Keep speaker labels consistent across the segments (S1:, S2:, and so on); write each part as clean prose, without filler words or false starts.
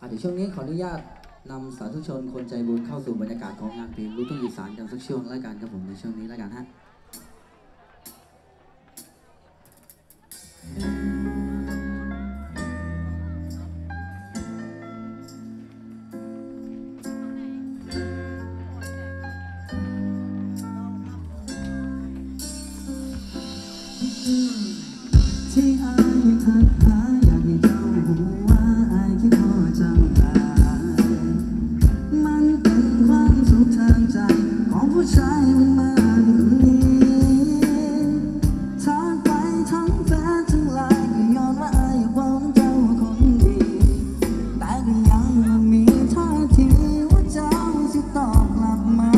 S1: เดี๋ยวช่วงนี้ขออนุญาตนำสาธุชนคนใจบุญเข้าสู่บรรยากาศของงานเพลงลูกทุ่งอีสานกันสักช่วงแล้วกันครับผมในช่วงนี้แล้วกันฮะ
S2: ที่อายทักหาอยากให้เจ้าหูว่าอายคิดพอเจ้าหลายมันเป็นความสุขทางใจของผู้ชายมันมากคนนี้ทักไปทั้งแฟนทั้งไลน์ก็ย้อนว่าอายหวังเจ้าคนดีแต่ก็ยังมีท่าทีว่าเจ้าสิตอบกลับมา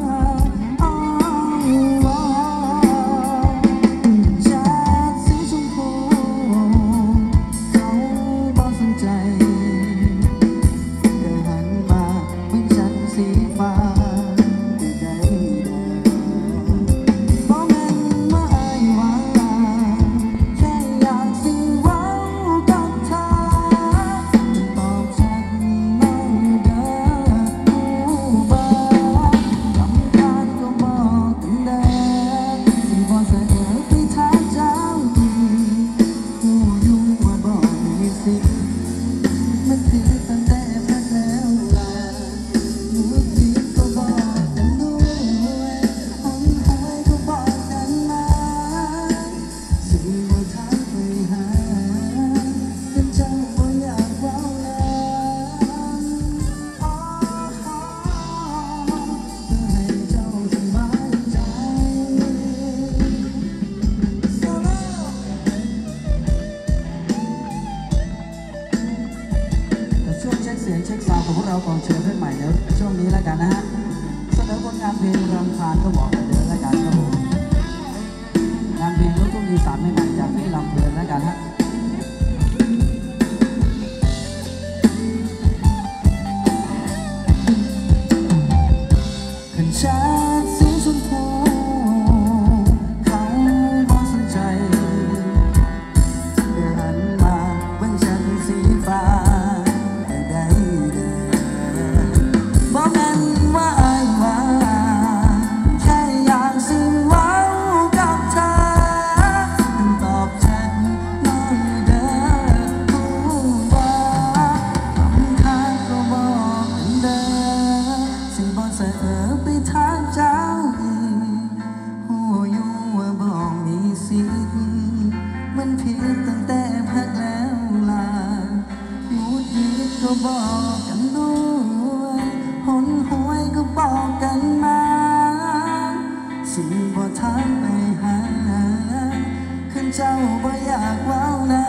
S2: ขอเชิญเพื่อนใหม่ในช่วงนี้แล้วกันนะฮะเสนอผลงานเพลงรำคาญก็บอกกันเลยแล้วกันครับผมงานเพลงลูกทุ่งอีสานใหม่ๆจากพี่ลำเพลินแล้วกันฮะขันชาสีชมพูเขาบ่สนใจเดินหันมาเบิ่งฉันสีฟ้ามันผิดตั้งแต่พักแล้วล่ะหงุดหงิดก็บอกกันด้วยหนหวยก็บอกกันมาสิบ่ทักไปหาคันเจ้าบ่อยากเว้านะ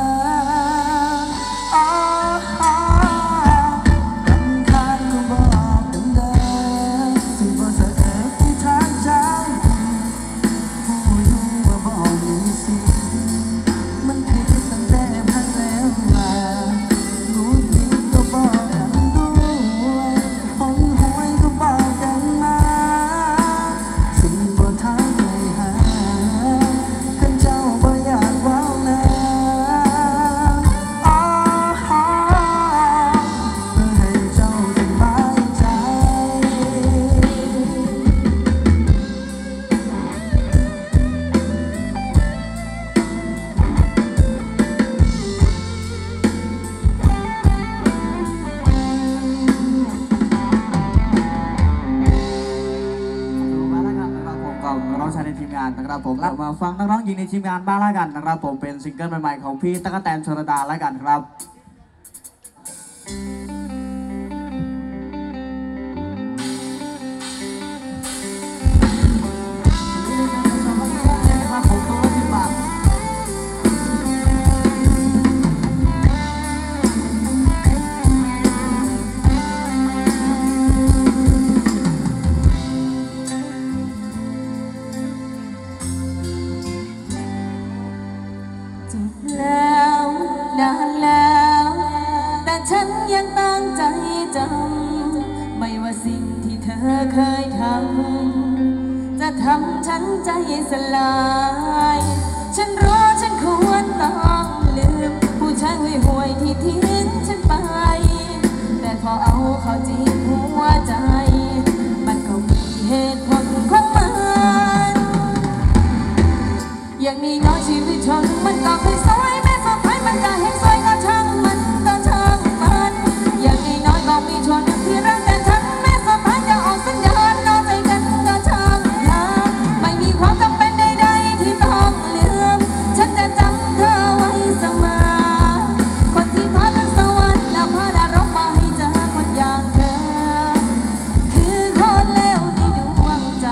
S2: น้องชายในทีมงานนะครับผมเรามาฟังน้องๆหญิงในทีมงานบ้างแล้วกันนะครับผมเป็นซิงเกิลใหม่ๆของพี่ตั๊กแตนชลดาแล้วกันครับ
S3: ฉันยังตั้งใจจำไม่ว่าสิ่งที่เธอเคยทำจะทำฉันใจสลายฉันรู้ฉันควรต้องลืมผู้ชายห่วยๆที่ทิ้งฉันไปพอเอาเข้าจริงหัวใจ มันก็มีเหตุผลของมันอย่างนี้น้อยชีวิตชนมันก็เคยสวยแม้สุดท้ายมันจะเห็นสวยก็ช่างมันก็ช่างมันอย่างนี้น้อยก็มีชนที่รักแต่ฉันแม้สุดท้ายจะออกสัญญาณนอกใจกันก็ช่างมันไม่มีความจำเป็นใดๆที่ต้องลืมฉันจะจำเธอไว้เสมอคนที่พาขึ้นสวรรค์แล้วพาดารกมาให้เจอคนอย่างเธอคือคนเลวในดวงใจ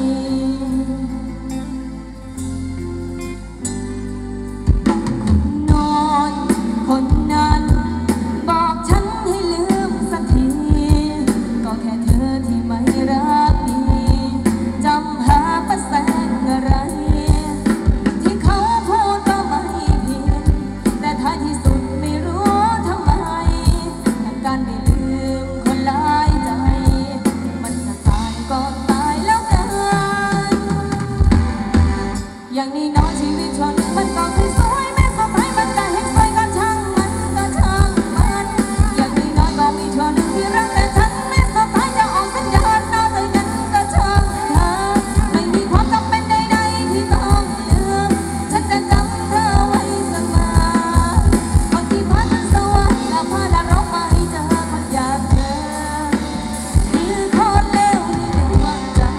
S3: นอนคนนั้นบอกฉันให้ลืมสักทีก็แค่เธอที่ไม่รักดีจำหาประแสงอะไรที่เขาพูดก็ไม่ผิดแต่ท้ายที่สุดไม่รู้ทำไมการไม่ลืมคนหลายใจมันจะตายก็ตายแล้วกันอย่างนี้น้องชีวิตชนมันก็คือสวยแม้สุดท้ายมันจะเห็นสวยก็ช่างมันก็ช่างมันอย่างนี้น้อยก็มีชนที่รักแต่ฉันแม้สุดท้ายจะออกสัญญาณนอกใจกันก็ช่างเธอไม่มีความจำเป็นใดๆที่ต้องลืมฉันจะจำเธอไว้เสมอคนที่พาขึ้นสวรรค์แล้วพาดารกมาให้เจอคนอย่างเธอคือคนเลวในดวงใจ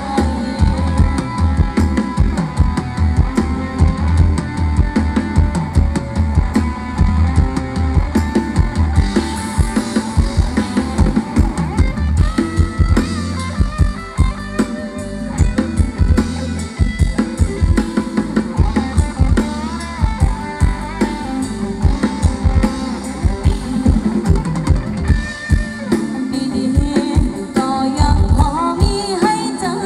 S3: ดีๆก็ยังพอมีให้เจอ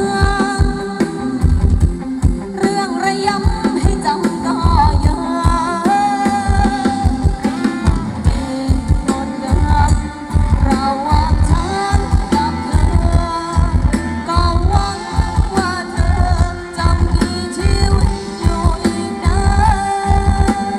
S3: เรื่องระยำให้จำก็เยอะเป็นมนต์ดำระหว่างฉันกับเธอก็หวังว่าเธอจะมีชีวิตอยู่อีกนาน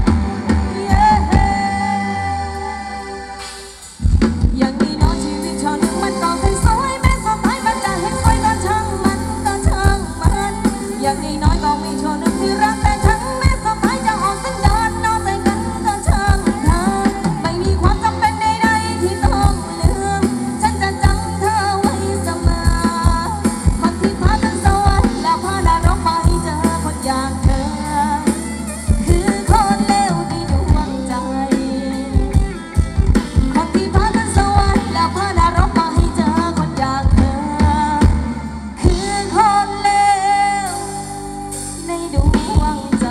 S3: อย่างนี้น้องชีวิตชนมันก็เคยสวยแม้สุดท้ายมันจะเห็นสวยก็ช่างมันก็ช่างมันอย่างนี้น้อยก็มีชนที่รักแต่ฉันแม้สุดท้ายจะออกสัญญาณนอกใจกันก็ช่างเธอไม่มีความจำเป็นใดๆที่ต้องลืมฉันจะจำเธอไว้เสมอคนที่พาขึ้นสวรรค์แล้วพาดารกมาให้เจอคนอย่างเธอคือคนเลวในดวงใจคนที่พาขึ้นสวรรค์แล้วพาดารกมาให้เจอคนอย่างเธอคือคนเลวในดวงใจ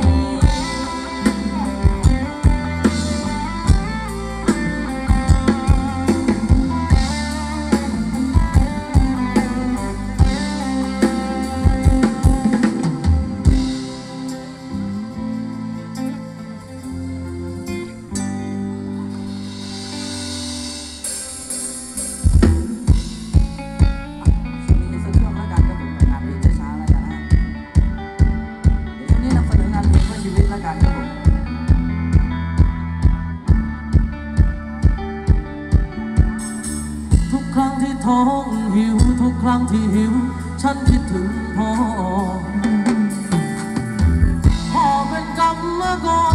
S2: ช่วงนี้สักช่วงแล้วกันครับผมงานเพลงช้าๆแล้วกันนะเดี๋ยวช่วงนี้นำเสนองานเพลงเพื่อชีวิตแล้วกันครับผมทุกครั้งที่ท้องหิวทุกครั้งที่หิวฉันคิดถึงพ่อเป็นกรรมก่อน